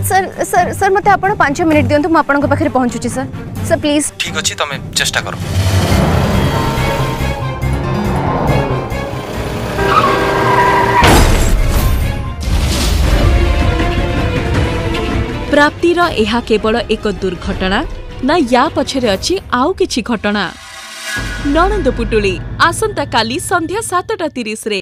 Sir sir sir मते आपण 5 minute दियंतु मु आपण पाखे पहुंचुची सर सर प्लीज। ठीक अछि तमे चेष्टा करो। प्राप्तिर एहा केवल एक दुर्घटना ना या पछरे अछि आउ किछि घटना। नणंद पुटुली आसंता काली संध्या 7:30 रे।